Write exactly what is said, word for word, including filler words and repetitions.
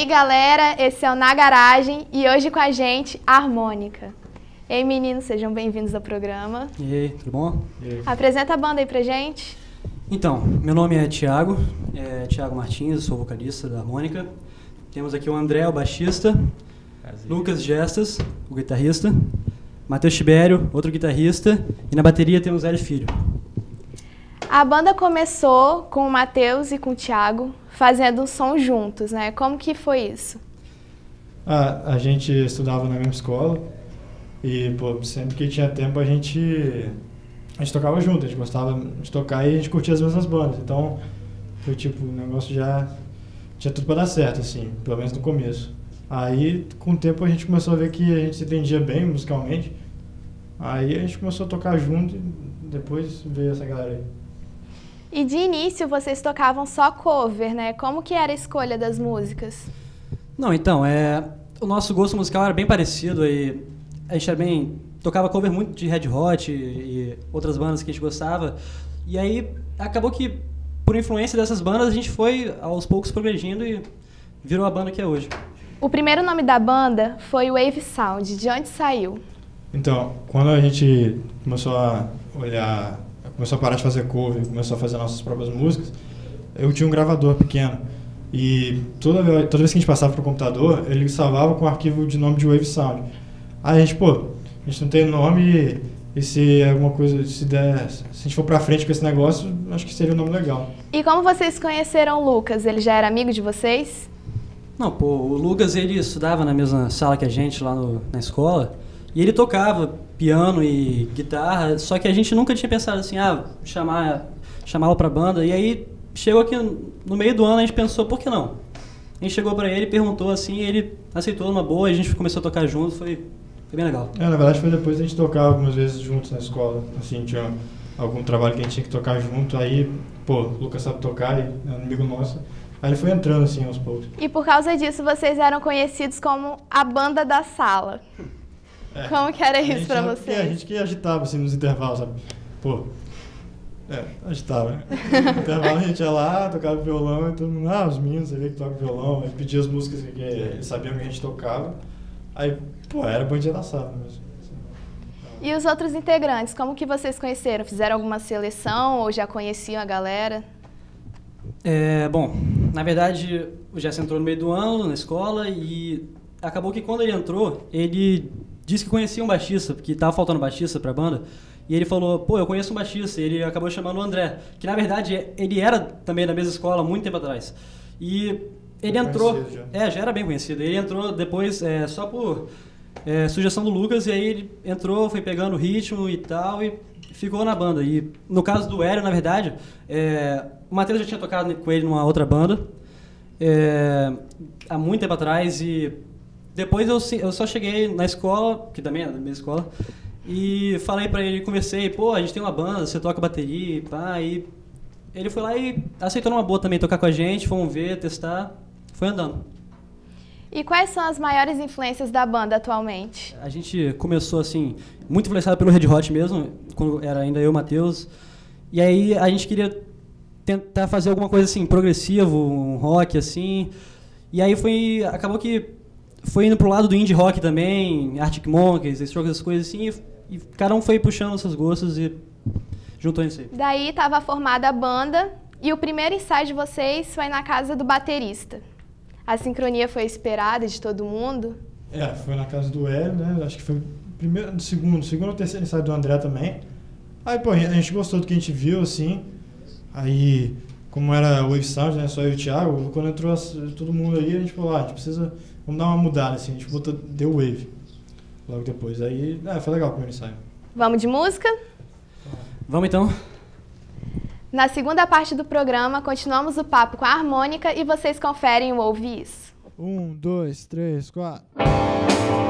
galera, esse é o Na Garagem e hoje com a gente, a Harmônica. Ei, meninos, sejam bem-vindos ao programa. E aí, tudo bom? E aí? Apresenta a banda aí pra gente. Então, meu nome é Thiago, é Thiago Martins, eu sou vocalista da Harmônica. Temos aqui o André, o baixista, Prazer. Lucas Gestas, o guitarrista, Matheus Tibério, outro guitarrista, e na bateria temos Hélio Filho. A banda começou com o Matheus e com o Thiago fazendo um som juntos, né? Como que foi isso? Ah, a gente estudava na mesma escola e, pô, sempre que tinha tempo a gente, a gente tocava junto, a gente gostava de tocar e a gente curtia as mesmas bandas. Então, foi tipo, o negócio já tinha tudo pra dar certo, assim, pelo menos no começo. Aí, com o tempo, a gente começou a ver que a gente se entendia bem musicalmente. Aí a gente começou a tocar junto e depois veio essa galera aí. E de início vocês tocavam só cover, né? Como que era a escolha das músicas? Não, então, é, o nosso gosto musical era bem parecido. E a gente era bem, tocava cover muito de Red Hot e, e outras bandas que a gente gostava. E aí acabou que, por influência dessas bandas, a gente foi aos poucos progredindo e virou a banda que é hoje. O primeiro nome da banda foi Wave Sound. De onde saiu? Então, quando a gente começou a olhar, começou a parar de fazer cover, começou a fazer nossas próprias músicas, eu tinha um gravador pequeno e toda vez, toda vez que a gente passava pro computador, ele salvava com o arquivo de nome de Wave Sound. Aí a gente, pô, a gente não tem nome e se alguma coisa, se der, se a gente for pra frente com esse negócio, acho que seria um nome legal. E como vocês conheceram o Lucas? Ele já era amigo de vocês? Não, pô, o Lucas, ele estudava na mesma sala que a gente lá no, na escola. E ele tocava piano e guitarra, só que a gente nunca tinha pensado assim, ah, chamar, chamá-lo pra banda. E aí, chegou aqui no meio do ano, a gente pensou, por que não? A gente chegou pra ele, perguntou assim, ele aceitou numa boa, e a gente começou a tocar junto, foi, foi bem legal. É, na verdade foi depois a gente tocar algumas vezes juntos na escola, assim, tinha algum trabalho que a gente tinha que tocar junto, aí, pô, o Lucas sabe tocar, e é um amigo nosso, aí ele foi entrando assim aos poucos. E por causa disso, vocês eram conhecidos como a banda da sala. É. Como que era isso pra vocês? É, a gente que agitava assim nos intervalos, sabe? Pô, é, agitava, né? No intervalo a gente ia lá, tocava violão e todo mundo, ah, os meninos ali que tocam violão, aí pedia as músicas que eles sabiam que a gente tocava. Aí, pô, era bandinha da sala mesmo. E os outros integrantes, como que vocês conheceram? Fizeram alguma seleção ou já conheciam a galera? É, bom, na verdade, o Jess entrou no meio do ano na escola e acabou que quando ele entrou, ele disse que conhecia um baixista, porque estava faltando baixista para a banda, e ele falou, pô, eu conheço um baixista, e ele acabou chamando o André, que na verdade ele era também da mesma escola há muito tempo atrás. E ele entrou, já. É, já era bem conhecido, ele entrou depois é, só por é, sugestão do Lucas, e aí ele entrou, foi pegando o ritmo e tal, e ficou na banda. E no caso do Hélio, na verdade, é, o Matheus já tinha tocado com ele numa outra banda, é, há muito tempo atrás, e depois eu, eu só cheguei na escola, que também era da mesma escola, e falei pra ele, conversei, pô, a gente tem uma banda, você toca bateria e pá, e ele foi lá e aceitou numa boa também tocar com a gente, fomos ver, testar, foi andando. E quais são as maiores influências da banda atualmente? A gente começou assim, muito influenciado pelo Red Hot mesmo, quando era ainda eu e o Matheus, e aí a gente queria tentar fazer alguma coisa assim, progressivo, um rock assim, e aí foi, acabou que foi indo pro lado do indie rock também, Arctic Monkeys, Strokes, essas coisas assim, e, e cada um foi puxando os seus gostos e juntou isso aí. Daí estava formada a banda e o primeiro ensaio de vocês foi na casa do baterista. A sincronia foi esperada de todo mundo? É, foi na casa do Hélio, né? Acho que foi o primeiro, segundo, segundo ou terceiro ensaio do André também. Aí, pô, a gente gostou do que a gente viu, assim. Aí, como era Wave Sound, né? Só eu e o Thiago, quando entrou todo mundo aí, a gente falou, ah, a gente precisa... Vamos dar uma mudada, assim, a gente botou The Wave logo depois. Aí, é, foi legal o primeiro ensaio. Vamos de música? Vamos então. Na segunda parte do programa, continuamos o papo com a Harmônica e vocês conferem o Ouve Isso. Um, dois, três, quatro.